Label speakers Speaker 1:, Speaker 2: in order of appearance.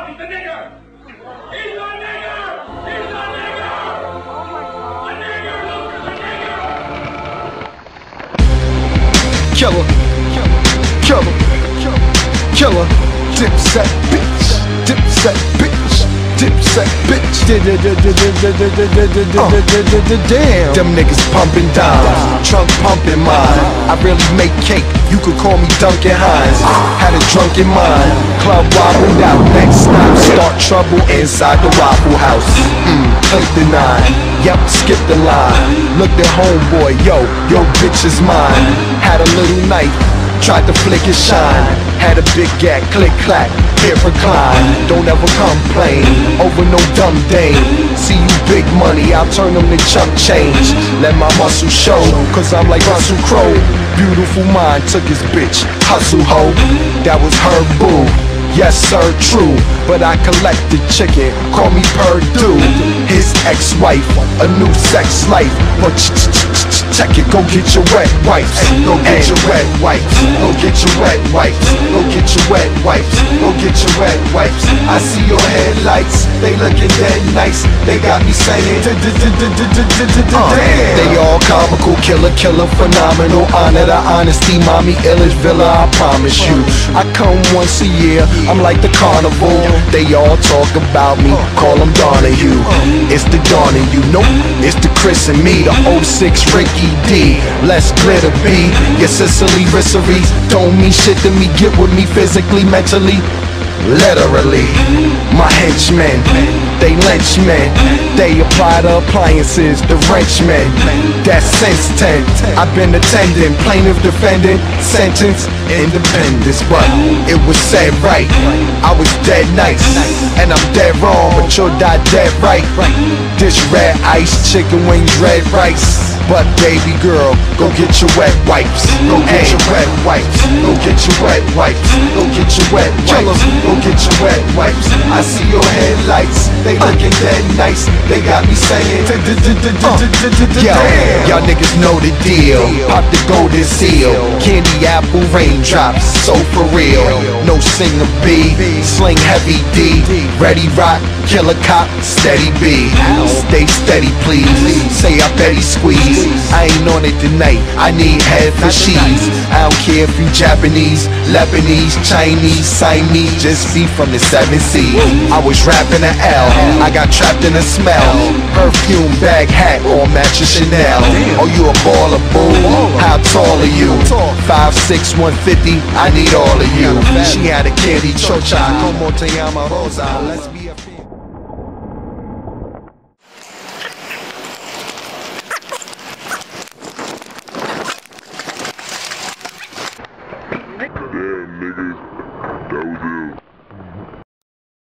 Speaker 1: up, he's a nigger! He's a nigger! He's a nigger! A nigger, Lucas, a nigger!
Speaker 2: Killer, killer, killer, Dipset bitch, Dipset bitch, Dipset bitch. Damn, them niggas pumping dimes, trunk pumping mine. I really make cake, you could call me Duncan Hines. Had a drunken mind, club wobbled out. Next time, start trouble inside the Waffle House. Click the 9, yep, skip the line. Looked at homeboy, yo bitch is mine. Had a little knife, tried to flick his shine. Had a big gag, click clack, here recline. Don't ever complain over no dumb dame. See you big money, I'll turn them to chump change. Let my muscle show, cause I'm like Russell Crowe. Beautiful mind took his bitch, hustle hoe. That was her boo, yes sir, true. But I collected chicken, call me Purdue. His ex-wife, a new sex life. But check it, go get your wet wipes. Go get your wet wipes. Go get your wet wipes. Go get your wet wipes. Go get your wet wipes. I see your headlights, they looking dead nice. They got me saying they all comical, killer, phenomenal. Honor the honesty, mommy, illish villa, I promise you. I come once a year, I'm like the carnival. They all talk about me, call them Donahue. It's the dawn in you, nope, it's the Chris and me. The 06 Ricky D, less glitter B. Your Sicily risseries don't mean shit to me. Get with me physically, mentally, literally. My henchmen, they lynchmen. They apply the appliances, the wrenchmen. That's since 10, I've been attending. Plaintiff defendant, sentence, independence. But it was said right, I was dead nice, and I'm dead wrong, but you'll die dead right. Dish red ice, chicken wings, red rice. But baby girl, go get your wet wipes. Go get your wet wipes. Go get your wet wipes. Go get your wet wipes. Go get your wet wipes. I see your headlights, they looking dead nice. They got me saying yo, y'all niggas know the deal. Pop the golden seal, candy apple raindrops, so for real. No singer B, sling heavy D. Ready rock, killer cop, steady B. Stay steady please, say I bet he squeeze. I ain't on it tonight, I need head for cheese. I don't care if you Japanese, Lebanese, Chinese, Siamese, just be from the 7 Seas. I was rapping an L, I got trapped in a smell. Perfume, bag, hat, all matching Chanel. Oh, you a baller, boo? How tall are you? 5'6", 150, I need all of you. She had a candy chocha, como te llama Rosa, let's be a